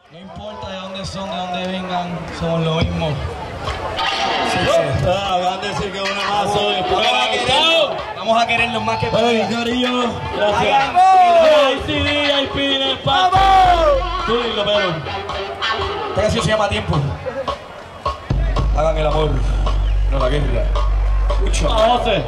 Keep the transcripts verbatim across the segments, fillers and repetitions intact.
No importa de dónde son, de dónde vengan, somos lo mismo. Sí, sí. Ah, van a decir que una más hoy. Vamos a querer, vamos a quererlos más que Hey, para Corillo, gracias. Hagan- I C D, I P en el pato. Tú dilo, Pedro. Esta canción se llama Tiempo. Hagan el amor, no la guerra. Mucho. A José.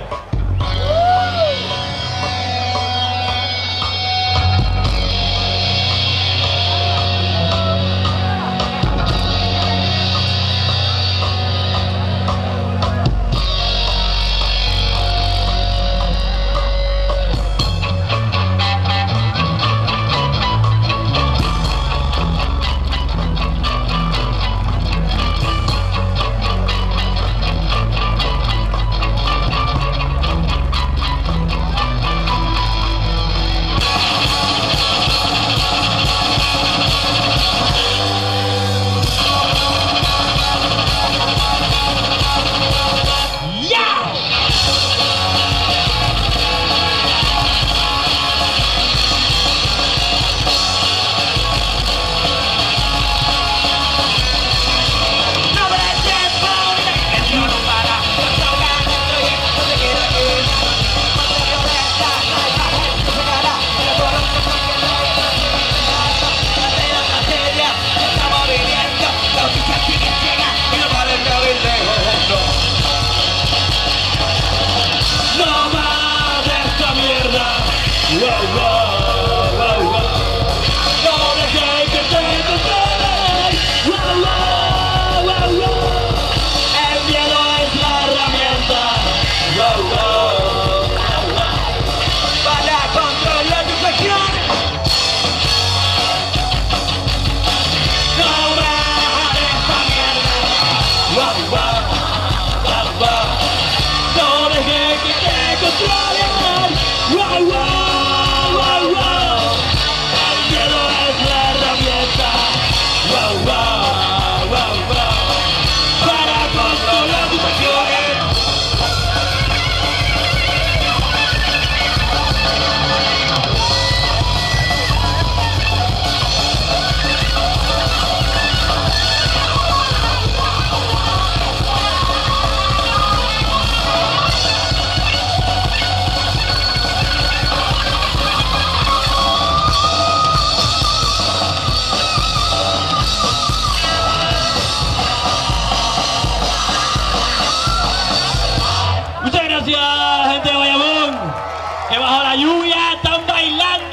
Gracias, gente de Bayamón, que bajo la lluvia están bailando.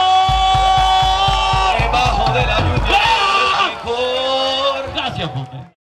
Debajo de la lluvia. Gracias, Ponte.